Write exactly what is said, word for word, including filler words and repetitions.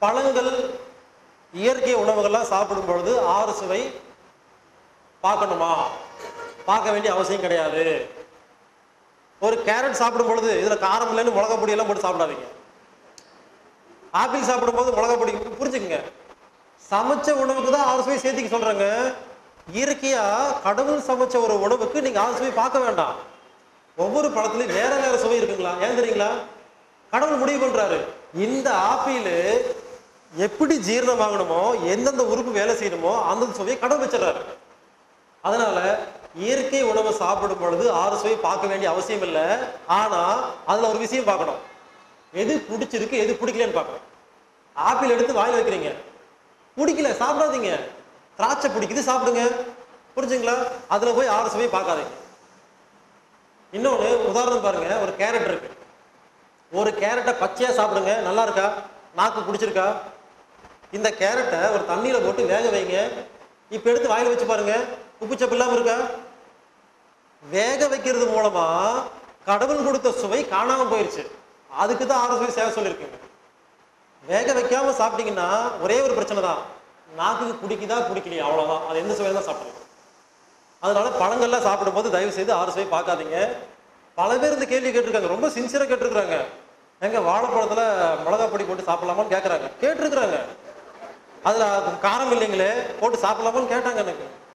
பழங்கள், இயற்கை உணவுகள்லாம் சாப்பிடும் பொழுது ஆறு சுவை பார்க்கணுமா? பார்க்க வேண்டிய அவசியம் கிடையாது. ஒரு கேரட் சாப்பிடும் பொழுது இதுல காரம் இல்லைன்னு மிளகா பொடி எல்லாம் போட்டு சாப்பிடாதீங்க. ஆப்பிள் சாப்பிடும் போது மிளகா பொடி புரிஞ்சுக்குங்க. சமைச்ச உணவுக்கு தான் ஆறு சுவை சேர்த்துக்க சொல்றாங்க. இயற்கையா கடவுள் சமைச்ச ஒரு உணவுக்கு நீங்க ஆறு சுவை பார்க்க வேண்டாம். ஒவ்வொரு பழத்துலயும் வேற வேற சுவை இருக்குங்களா? ஏன் தெரியுங்களா? கடவுள் முடிவு பண்றாரு, இந்த ஆப்பிள் எப்படி ஜீரணமாகணுமோ, எந்தெந்த உறுப்பு வேலை செய்யணுமோ அந்தந்த சுவையை கடவுள் வச்சிடறாரு. அதனால இயற்கை உணவை சாப்பிடும் பொழுது ஆறு சுவை பார்க்க வேண்டிய அவசியம் இல்லை. ஆனா அதுல ஒரு விஷயம் பார்க்கணும், எது பிடிச்சிருக்கு எது பிடிக்கலன்னு பார்க்கணும். ஆப்பிள் எடுத்து வாயில் வைக்கிறீங்க, பிடிக்கல சாப்பிடாதீங்க. திராட்சை பிடிக்குது சாப்பிடுங்க, புரிஞ்சுங்களா? அதுல போய் ஆறு சுவை பார்க்காதீங்க. இன்னொன்னு உதாரணம் பாருங்க, ஒரு கேரட் இருக்கு. ஒரு கேரட்டை பச்சையா சாப்பிடுங்க, நல்லா இருக்கா? நாக்கு பிடிச்சிருக்கா? இந்த கேரட்டை ஒரு தண்ணியில போட்டு வேக வைங்க, இப்ப எடுத்து வாயில வச்சு பாருங்க, உப்பு சப்பு இல்லாம இருக்கா? வேக வைக்கிறது மூலமா கடவுள் கொடுத்த சுவை காணாம போயிருச்சு. அதுக்கு தான் ஆறு சுவை சேவை சொல்லியிருக்கீங்க. வேக வைக்காம சாப்பிட்டீங்கன்னா ஒரே ஒரு பிரச்சனை தான், நாக்குக்கு பிடிக்குதா பிடிக்கலையா, அவ்வளவுதான். அது எந்த சுவையில தான் சாப்பிடுங்க. அதனால பழங்கள்லாம் சாப்பிடும் போது தயவு செய்து ஆறு சுவை பார்க்காதீங்க. பல பேர் இந்த கேள்வி கேட்டிருக்காங்க, ரொம்ப சின்சியரா கேட்டிருக்கிறாங்க. எங்க வாழைப்பழத்துல மிளகா பொடி போட்டு சாப்பிடலாமான்னு கேட்கறாங்க. கேட்டிருக்கிறாங்க, அதுல காரம் இல்லைங்களே போட்டு சாப்பிடலாமான்னு கேட்டாங்க எனக்கு.